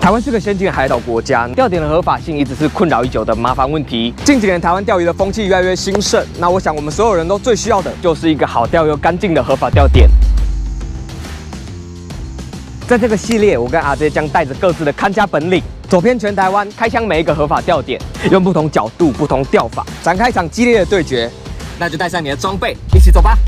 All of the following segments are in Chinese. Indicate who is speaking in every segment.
Speaker 1: 台湾是个先进的海岛国家，钓点的合法性一直是困扰已久的麻烦问题。近几年台湾钓鱼的风气越来越兴盛，那我想我们所有人都最需要的就是一个好钓又干净的合法钓点。在这个系列，我跟阿杰将带着各自的看家本领，走遍全台湾，开箱每一个合法钓点，用不同角度、不同钓法，展开一场激烈的对决。那就带上你的装备，一起走吧！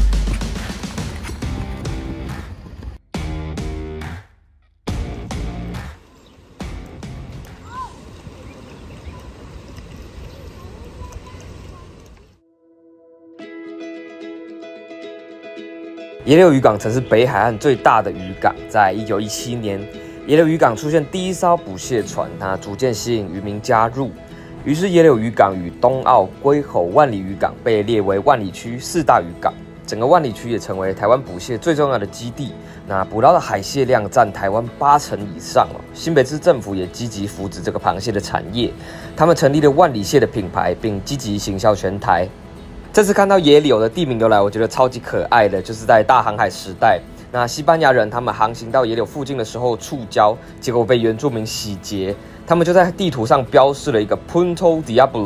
Speaker 1: 野柳渔港曾是北海岸最大的渔港，在1917年，野柳渔港出现第一艘捕蟹船，它逐渐吸引渔民加入，于是野柳渔港与东澳、龟吼、万里渔港被列为万里区4大渔港，整个万里区也成为台湾捕蟹最重要的基地。那捕捞的海蟹量占台湾80%以上哦。新北市政府也积极扶植这个螃蟹的产业，他们成立了万里蟹的品牌，并积极行销全台。这次看到野柳的地名由来，我觉得超级可爱的，就是在大航海时代，那西班牙人他们航行到野柳附近的时候触礁，结果被原住民洗劫，他们就在地图上标示了一个 Punto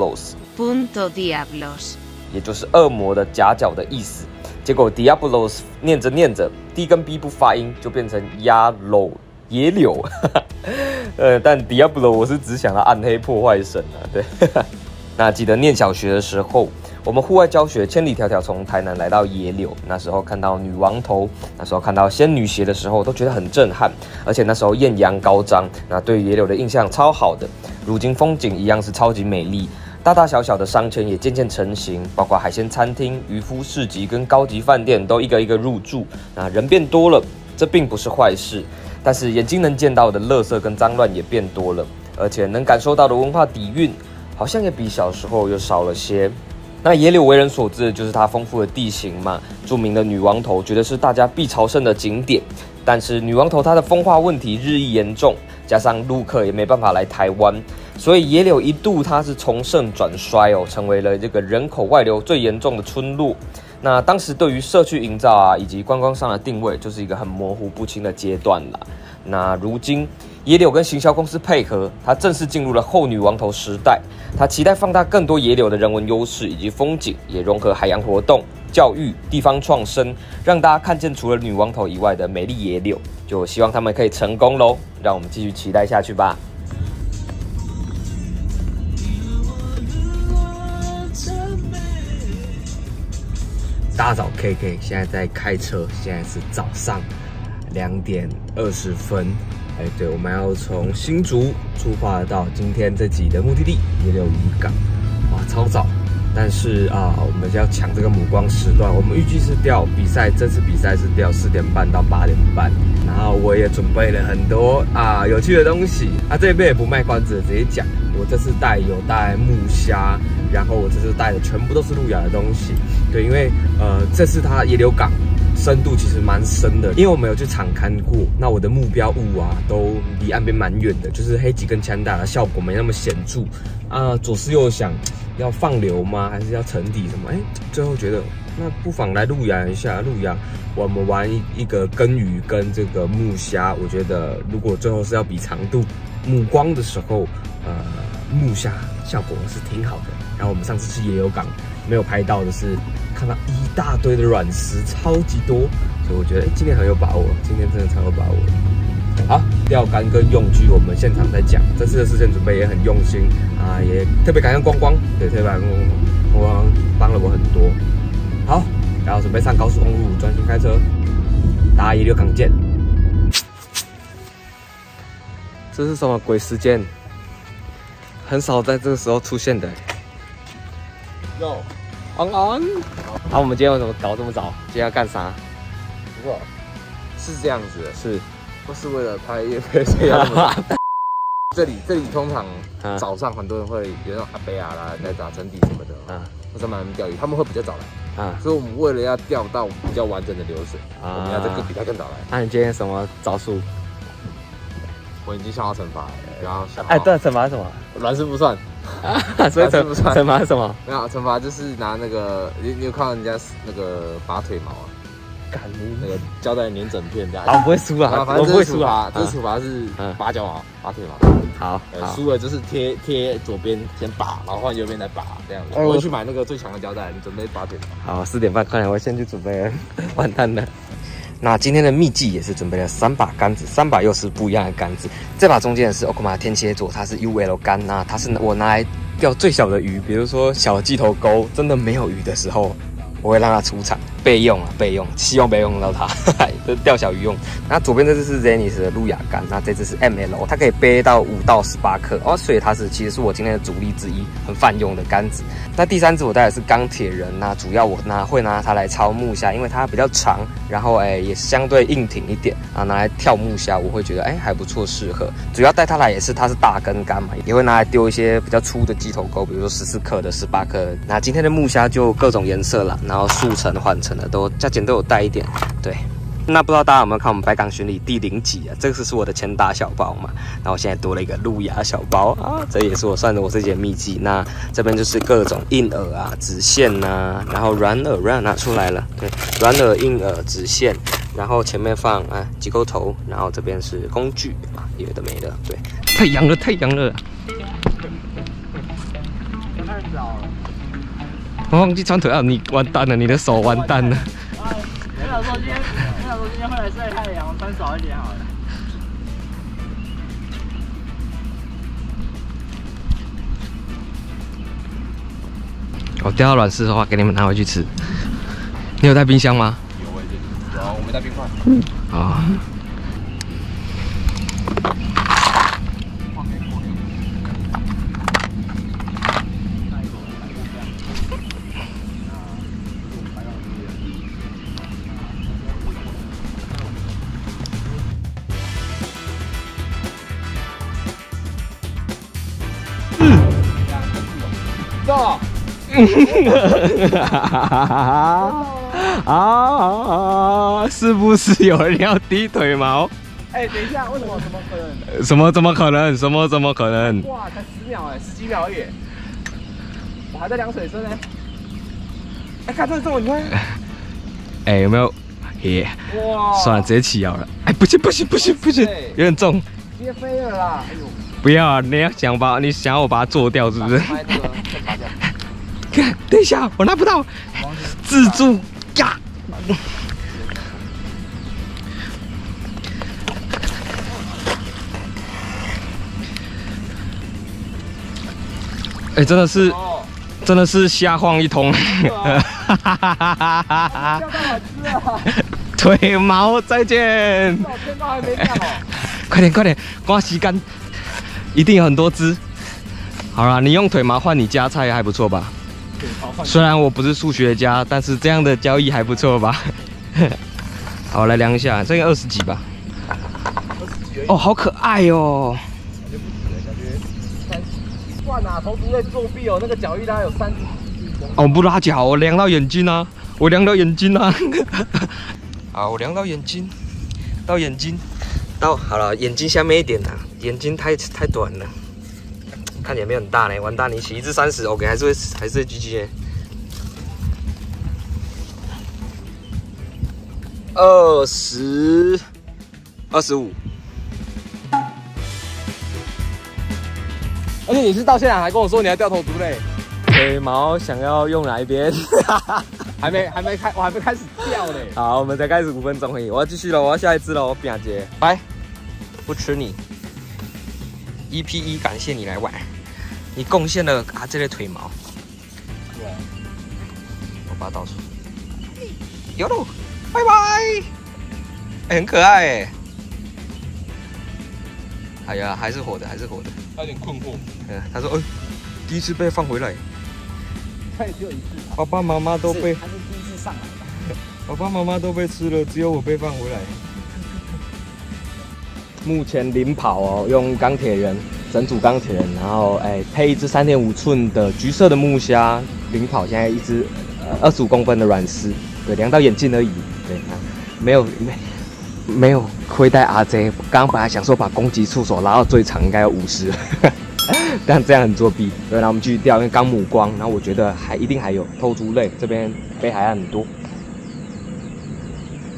Speaker 1: Diablos， 也就是恶魔的夹角的意思。结果 Diablos 念着念着 ，D 跟 B 不发音，就变成野柳。但 Diablo 我是只想到暗黑破坏神啊，对。那记得念小学的时候，我们户外教学千里迢迢从台南来到野柳，那时候看到女王头，那时候看到仙女鞋的时候，都觉得很震撼，而且那时候艳阳高涨，那对野柳的印象超好的。如今风景一样是超级美丽，大大小小的商圈也渐渐成型，包括海鲜餐厅、渔夫市集跟高级饭店都一个一个入驻，那人变多了，这并不是坏事，但是眼睛能见到的垃圾跟脏乱也变多了，而且能感受到的文化底蕴，好像也比小时候又少了些。那野柳为人所知的就是它丰富的地形嘛，著名的女王头绝对是大家必朝圣的景点。但是女王头它的风化问题日益严重，加上陆客也没办法来台湾，所以野柳一度它是从盛转衰哦，成为了这个人口外流最严重的村落。那当时对于社区营造啊，以及观光上的定位，就是一个很模糊不清的阶段啦。那如今野柳跟行销公司配合，它正式进入了后女王头时代。它期待放大更多野柳的人文优势以及风景，也融合海洋活动、教育、地方创生，让大家看见除了女王头以外的美丽野柳。就希望他们可以成功咯，让我们继续期待下去吧。大早 KK 现在在开车，现在是早上2点20分。对，我们要从新竹出发到今天这集的目的地野柳渔港，哇，超早！但是我们要抢这个母光时段，我们预计是钓比赛，这次比赛是钓4点半到8点半。然后我也准备了很多有趣的东西，这边也不卖关子，直接讲。我这次带木虾，然后我这次带的全部都是路亚的东西。对，因为这次它野柳港深度其实蛮深的，因为我们有去场勘过，那我的目标物都离岸边蛮远的，就是黑吉跟枪打的效果没那么显著左思右想，要放流吗？还是要沉底什么？最后觉得那不妨来路亚一下，路亚我们玩一个根鱼跟这个木虾，我觉得如果最后是要比长度，母光的时候，木虾效果是挺好的。然后我们上次去野柳港没有拍到的是，看到一大堆的软石，超级多，所以我觉得今天很有把握，今天真的超有把握。好，钓竿跟用具我们现场再讲，这次的事前准备也很用心也特别感谢光光，对，特别感谢光光帮了我很多。好，然后准备上高速公路，专心开车，大家野柳港见。这是什么鬼时间？很少在这个时候出现的。安安，好，我们今天为什么搞这么早？今天要干啥？
Speaker 2: 不过是这样子的，
Speaker 1: 是，
Speaker 2: 不是为了拍夜配这样子。这里通常早上很多人会有那种阿伯啦在打沉底什么的或者慢慢钓鱼，他们会比较早来所以我们为了要钓到比较完整的流水我们要比他更早来。
Speaker 1: 那你今天什么招数？
Speaker 2: 我已经想好惩罚了，然后
Speaker 1: 对，惩罚是什么？
Speaker 2: 软式不算
Speaker 1: 所以惩罚是什么？
Speaker 2: 没有，惩罚就是拿那个你有看到人家那个拔腿毛干那个胶带粘整片这样。
Speaker 1: 我不会输啊，我不会输啊。
Speaker 2: 这处罚是拔脚毛、拔腿毛。
Speaker 1: 好，
Speaker 2: 输了就是贴左边先拔，然后换右边再拔这样子。我会去买那个最强的胶带，你准备拔腿毛。
Speaker 1: 好，4点半，快点，我先去准备了，完蛋了。那今天的秘技也是准备了3把杆子，3把又是不一样的杆子。这把中间的是 Okuma 天蝎座，它是 UL 杆，那它是我拿来钓最小的鱼，比如说小鸡头钩，真的没有鱼的时候，我会让它出场备用，希望不要用到它，钓小鱼用。那左边这只是 Zenith 的路亚杆，那这只是 ML， 它可以背到5到18克哦，所以它其实是我今天的主力之一，很泛用的杆子。那第3只我带的是钢铁人，那主要我会拿它来抄木虾，因为它比较长，然后也相对硬挺一点啊，拿来跳木虾我会觉得还不错，适合。主要带它来也是它是大根杆嘛，也会拿来丢一些比较粗的鸡头钩，比如说14克的、18克的。那今天的木虾就各种颜色啦，然后速成、缓成的价钱都有带一点，对。那不知道大家有没有看我们白港巡礼第0集啊？这个是我的前打小包嘛，那我现在多了一个路亚小包啊，这也是我算的我这节秘籍。那这边就是各种硬饵啊、直线呐，然后软饵拿出来了，对，软饵、硬饵、直线，然后前面放机钩头，然后这边是工具啊，有的没的，对，太阳了，太阳了，
Speaker 2: 太早了，
Speaker 1: 我忘记穿腿啊，你完蛋了，你的手完蛋了。
Speaker 2: 我想说今天会来晒太阳，穿少一点好了。
Speaker 1: 我钓到软丝的话，给你们拿回去吃。你有带冰箱吗？
Speaker 2: 有，我没带冰块。
Speaker 1: 啊。是不是有人要低腿毛？
Speaker 2: 等一下，为什么？怎么可能？
Speaker 1: 怎么可能？怎么可能？
Speaker 2: 哇，才10秒10几秒而已，我还在量水深呢。看这么你看，
Speaker 1: 有没有？哇！算了，直接起摇了。不行，有点重。
Speaker 2: 直接飞了啦！哎呦！
Speaker 1: 不要啊！你想要我把它做掉是不是？看，等一下，我拿不到，自助呀！真的是瞎晃一通。腿毛再见。
Speaker 2: 天都还没掉哦！
Speaker 1: 快点，刮洗干，一定有很多只。好啦，你用腿毛换你加菜还不错吧？虽然我不是数学家，但是这样的交易还不错吧？好，来量一下，这个20几吧。哦，好可爱哦！
Speaker 2: 感觉不止了，感觉算啊，头足类作弊哦，那个脚域大概有30公分。
Speaker 1: 我不拉脚，我量到眼睛啊！好，我量到眼睛，好了，眼睛下面一点啊，眼睛太短了。看起来没有很大呢，完蛋！你起一只30 ，OK， 还是GG 呢。20、25。
Speaker 2: 而且你是到现在还跟我说你要钓头足类，
Speaker 1: 腿毛想要用哪一边？
Speaker 2: 还没开，我还没开始钓嘞。
Speaker 1: 好，我们才开始5分钟而已，我要继续了，我要下一只了，我扁姐，来，不吃你。EP1，感谢你来玩，你贡献了这类腿毛。
Speaker 2: 对，
Speaker 1: 我把它倒出。有喽，拜拜。很可爱哎。哎呀，还是活的。
Speaker 2: 他有点困惑。
Speaker 1: 他说，第一次被放回来。
Speaker 2: 他也只有1次。
Speaker 1: 爸爸妈妈都被。
Speaker 2: 他是第1次上来的。
Speaker 1: 爸爸妈妈都被吃了，只有我被放回来。目前领跑哦，用钢铁人，整组钢铁人，然后配一只3.5寸的橘色的木虾领跑，现在一只25公分的软丝，对，量到眼镜而已，对，没有亏待RJ。刚刚本来想说把攻击触手拉到最长，应该有50，但这样很作弊。对，然后我们继续钓，因为刚母光，然后我觉得一定还有头足类，这边北海岸很多。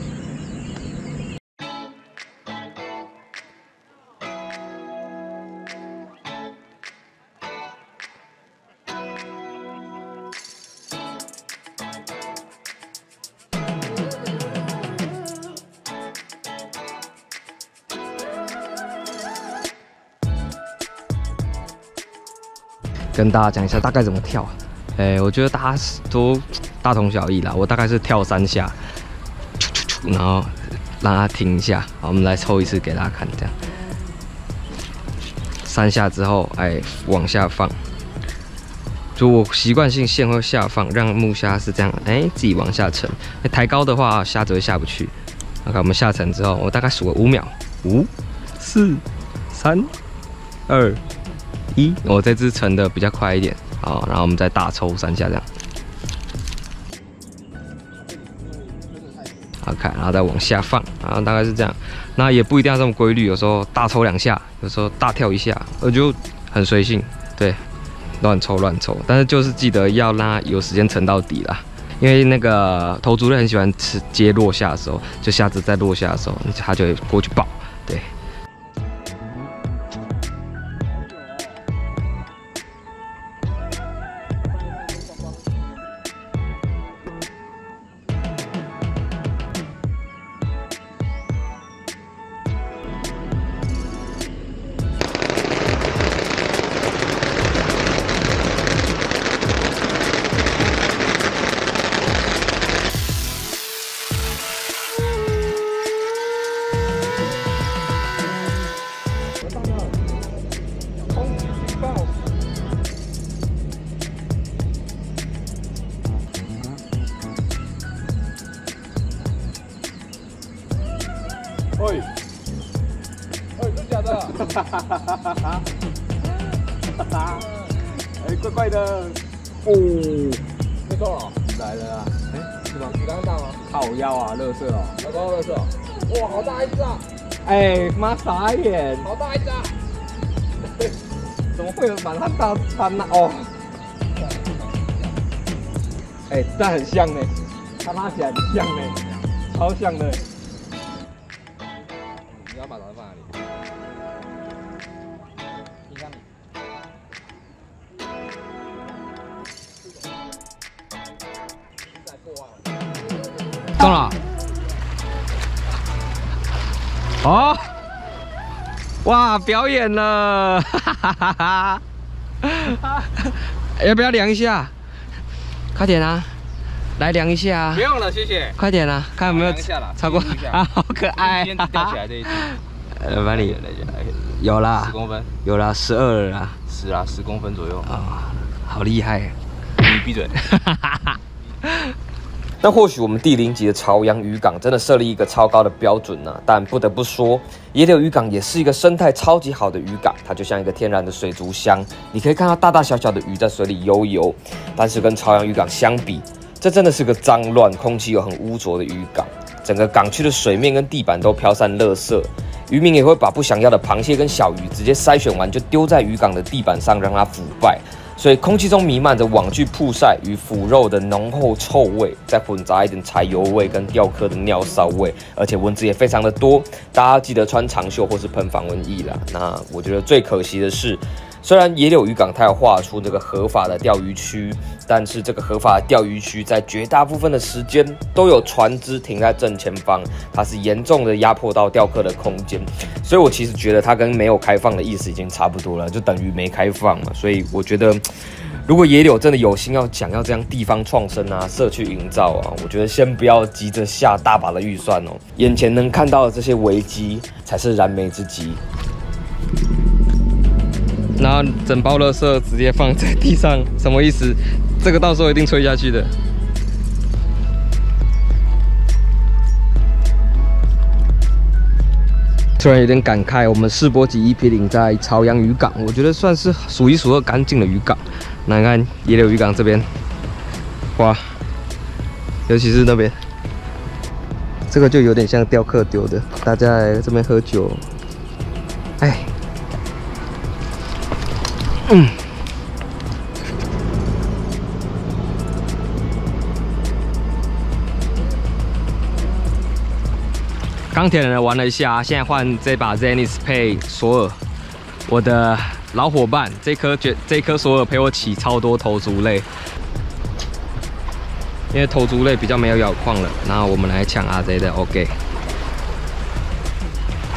Speaker 1: 跟大家讲一下大概怎么跳。我觉得大家都大同小异啦。我大概是跳3下，然后让它停一下。好，我们来抽一次给大家看，这样。3下之后，往下放。就我习惯性线会下放，让木虾是这样，自己往下沉。抬高的话，虾子会下不去。OK， 我们下沉之后，我大概数个5秒，5、4、3、2、1。我这只沉的比较快一点，好，然后我们再大抽3下这样。OK， 然后再往下放，然后大概是这样。那也不一定要这么规律，有时候大抽2下，有时候大跳1下，我就很随性，对。乱抽，但是就是记得要让它有时间沉到底啦，因为那个头足类很喜欢接落下的时候，就虾子在落下的时候，它就会过去抱，对。
Speaker 2: 真的假的？怪怪的。哦，没错了，来了啊！是吗？你刚刚大吗？靠腰啊，垃圾哦，刚刚垃圾哦。哇，好大一只啊！妈傻眼，好大一只啊！怎么会有满汉大餐呢？哦，但很像呢，它拉起来很像呢，超像的。你要把它放哪里？冰箱里。
Speaker 1: 中了。哦，哇，表演了，哈哈哈哈！要不要量一下？快点啊！来量一下啊！
Speaker 2: 不用了，谢谢。
Speaker 1: 快点啊，看有没有超过啊？好可爱！
Speaker 2: 今天吊起来这一只，
Speaker 1: 把你有啦
Speaker 2: ，10公分，
Speaker 1: 有啦，12了啦
Speaker 2: ，10啊，10公分左右
Speaker 1: 啊，好厉害！
Speaker 2: 你闭嘴。
Speaker 1: 那或许我们第0集的朝阳渔港真的设立一个超高的标准呢，但不得不说，野柳渔港也是一个生态超级好的渔港，它就像一个天然的水族箱，你可以看到大大小小的鱼在水里悠游。但是跟朝阳渔港相比，这真的是个脏乱、空气又很污浊的渔港，整个港区的水面跟地板都飘散垃圾，渔民也会把不想要的螃蟹跟小鱼直接筛选完就丢在渔港的地板上让它腐败。所以空气中弥漫着网具曝晒与腐肉的浓厚臭味，再混杂一点柴油味跟钓客的尿骚味，而且蚊子也非常的多。大家记得穿长袖或是喷防蚊液啦。那我觉得最可惜的是，虽然野柳渔港它有划出这个合法的钓鱼区，但是这个合法的钓鱼区在绝大部分的时间都有船只停在正前方，它是严重的压迫到钓客的空间。所以我其实觉得它跟没有开放的意思已经差不多了，就等于没开放嘛。所以我觉得，如果野柳真的有心想要这样地方创生啊、社区营造啊，我觉得先不要急着下大把的预算哦，眼前能看到的这些危机才是燃眉之急。然后整包垃圾直接放在地上，什么意思？这个到时候一定吹下去的。突然有点感慨，我们世博级1P0在朝阳渔港，我觉得算是数1数2干净的渔港。那你看野柳渔港这边，哇，尤其是那边，这个就有点像钓客丢的，大家来这边喝酒，钢铁人玩了一下，现在换这把 Zenith 配索尔，我的老伙伴，这颗索尔陪我起超多头足类，因为头足类比较没有咬矿了，然后我们来抢 RZ 的 OK。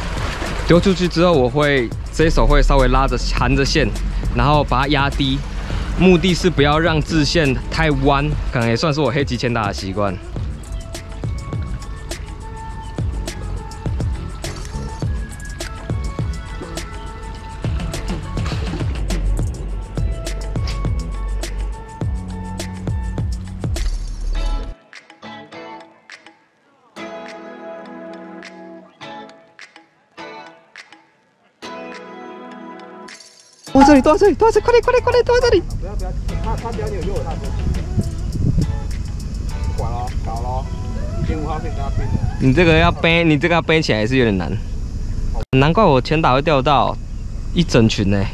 Speaker 1: 丢出去之后，我会这一手会稍微拉着含着线，然后把它压低， 目的是不要让支线太弯，可能也算是我黑极千打的习惯。躲这里，躲这里，躲这里，快点，快点，快点，躲这里！
Speaker 2: 不要，他比较扭，右他的。不管了，搞了，1.5号可以跟他拼的。
Speaker 1: 你这个要背，你这个要背起来是有点难。难怪我前打会钓到一整群呢。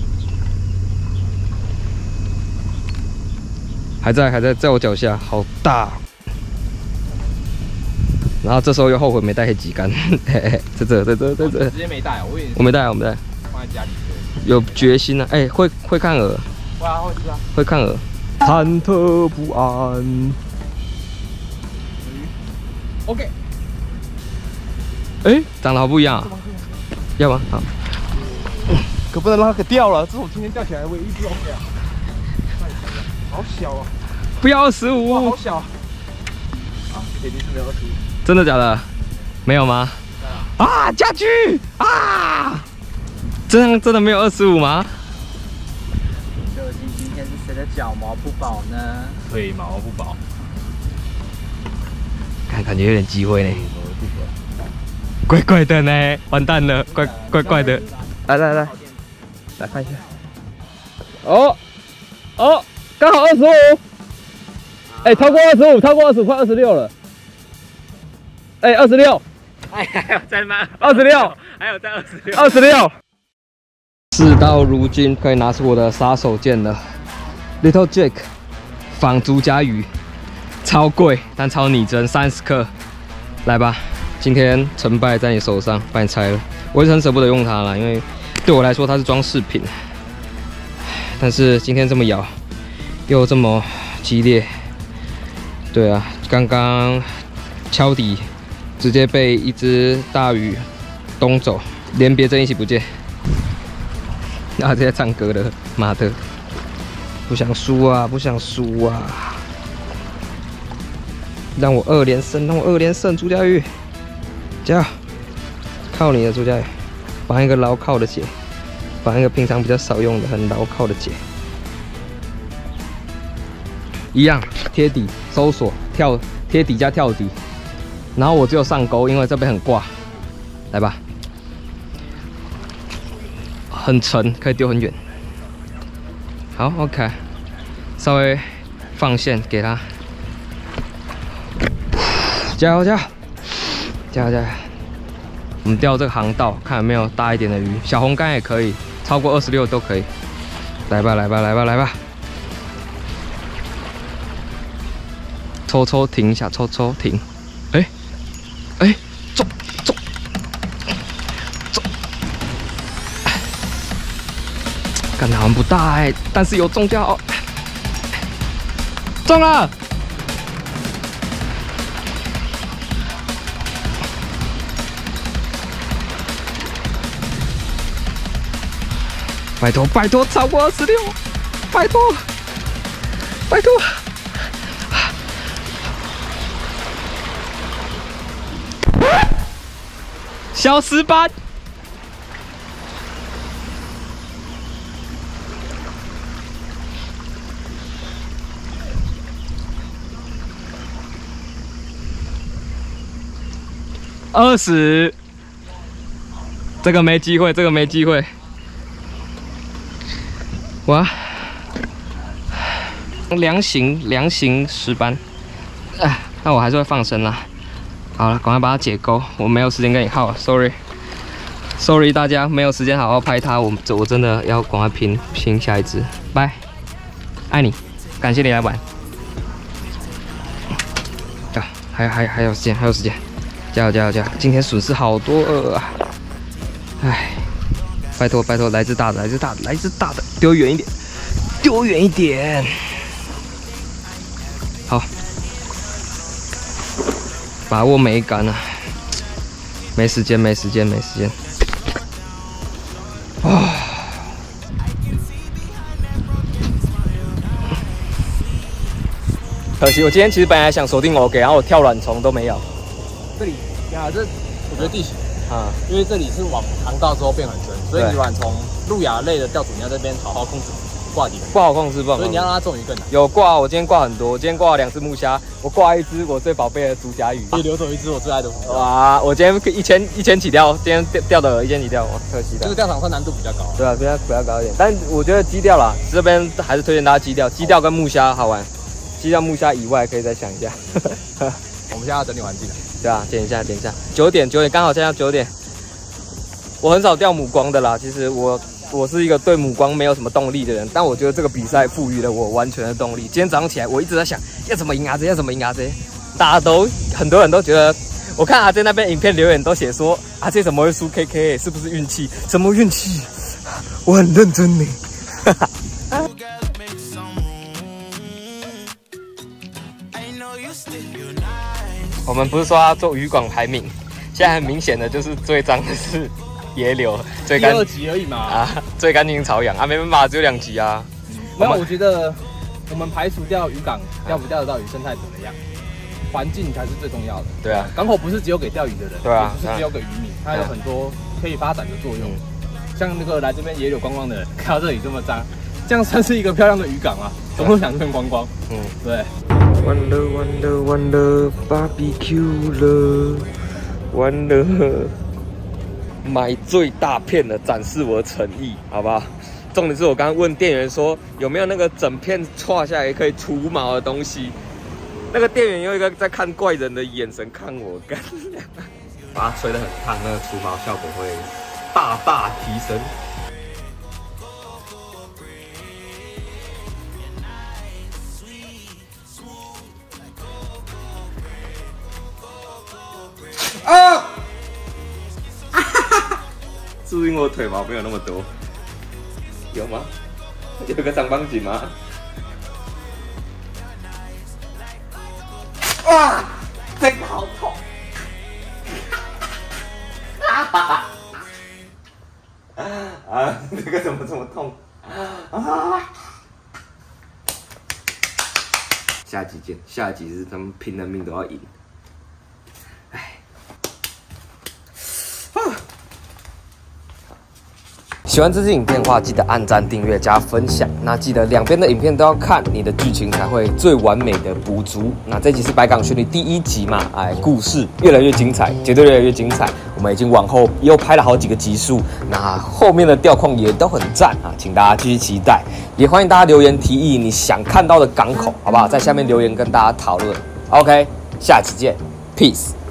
Speaker 1: 还在我脚下，好大。然后这时候又后悔没带黑旗竿，嘿嘿，在这。
Speaker 2: 直接没带，
Speaker 1: 我没带，
Speaker 2: 放在家里。
Speaker 1: 有决心啊！哎，会看鹅。
Speaker 2: 会啊，会吃啊。
Speaker 1: 会看鹅。忐忑不安。
Speaker 2: OK。
Speaker 1: 哎，长得好不一样啊！要吗？好。
Speaker 2: 可不能让它给掉了，这是我今天钓起来的唯一只 OK 啊。好小啊！
Speaker 1: 不要25。
Speaker 2: 哇，好小。啊，肯定是没有25。
Speaker 1: 真的假的？没有吗？啊，家具啊！真的没有25吗？
Speaker 3: 究竟今天是谁的脚毛不保呢？
Speaker 2: 腿毛不保。
Speaker 1: 感觉有点机会呢。怪怪的呢，完蛋了，怪的。来看一下。哦，刚好25。哎，超过25，快26了。哎，26。
Speaker 3: 哎，还有在吗
Speaker 1: 26，
Speaker 3: 还有在26。
Speaker 1: 26。事到如今，可以拿出我的杀手锏了 ，Little Jake 仿竹夹鱼，超贵但超拟真，30克。来吧，今天成败在你手上，把你拆了。我一直很舍不得用它啦，因为对我来说它是装饰品。但是今天这么咬，又这么激烈，对啊，刚刚敲底，直接被一只大鱼东走，连别针一起不见。然后直接唱歌了，妈的，不想输啊，让我2连胜，朱家玉，加油，靠你了，朱家玉，绑一个牢靠的结，绑一个平常比较少用的很牢靠的结，一样贴底搜索贴底加跳底，然后我只有上钩，因为这边很挂，来吧。很沉，可以丢很远。好 ，OK， 稍微放线给它，加油！我们钓这个航道，看有没有大一点的鱼，小红竿也可以，超过26都可以。来吧！抽停一下，抽停。哎，走。干得好像不大哎，但是有中标，中了！拜托，超过26，拜托！小18。20，这个没机会，哇！良行10班，哎，那我还是会放生啦。好了，赶快把它解钩，我没有时间跟你耗了 ，sorry，大家没有时间好好拍它，我真的要赶快拼下一只，拜，爱你，感谢你来玩。啊，还有时间。加油！今天损失好多鹅啊！哎，拜托，来只大的，丢远一点。好，把握每一杆啊！没时间。 可惜我今天其实本来想锁定OK，然后我跳软虫都没有。
Speaker 2: 这里呀，我觉得地形啊，因为这里是往航道之后变很深，所以你软虫、路亚类的钓组你要这边好好控制挂底，
Speaker 1: 不好控制，
Speaker 2: 所以你要让它中鱼更难。
Speaker 1: 有挂，我今天挂很多，我今天挂了2只木虾，我挂1只我最宝贝的竹夹鱼，
Speaker 2: 也留走1只我最爱的。
Speaker 1: 哇，我今天1000起钓，今天钓的1000起钓，哇，可惜的。
Speaker 2: 这个钓场上难度比较高。
Speaker 1: 对啊，比较高一点，但我觉得基钓啦，这边还是推荐大家基钓跟木虾好玩，基钓木虾以外可以再想一下。
Speaker 2: 我们现在要整理环境了。
Speaker 1: 对啊，点一下，9点，刚好现在9点。我很少钓母光的啦，其实我是一个对母光没有什么动力的人，但我觉得这个比赛赋予了我完全的动力。今天早上起来，我一直在想要怎么赢阿这，很多人都觉得，我看阿这那边影片留言都写说阿这怎么会输 KK， 是不是运气？什么运气？我很认真呢。我们不是说要做渔港排名，现在很明显的就是最脏的是野柳，最干
Speaker 2: 第2集而已嘛。
Speaker 1: 啊，最干净草养啊，没办法，只有2集啊。
Speaker 2: 没有，我觉得我们排除掉渔港钓不钓得到鱼，生态怎么样，环境才是最重要的。对啊，港口不是只有给钓鱼的人，对啊，不是只有给渔民，它有很多可以发展的作用。像那个来这边野柳观光的人，看到这里这么脏，这样算是一个漂亮的渔港吗？总会想这边观光。对。
Speaker 1: 完了 ，BBQ 了，完了，买最大片的展示我的诚意，好不好？重点是我刚刚问店员说有没有那个整片歘下来可以除毛的东西，那个店员用一个在看怪人的眼神看我，干，把它吹得很烫，那个除毛效果会大大提升。啊！是不是因为我腿毛没有那么多？有吗？有个长方形吗？啊！这个好痛！啊！这个怎么这么痛？啊！下集见，下集是他们拼了命都要赢。喜欢这支影片的话，记得按赞、订阅、加分享。那记得两边的影片都要看，你的剧情才会最完美的补足。那这集是白港学女第1集嘛，故事越来越精彩，绝对越来越精彩。我们已经往后又拍了好几个集数，那后面的钓况也都很赞啊，请大家继续期待。也欢迎大家留言提议你想看到的港口，好不好？在下面留言跟大家讨论。OK， 下期见 ，Peace。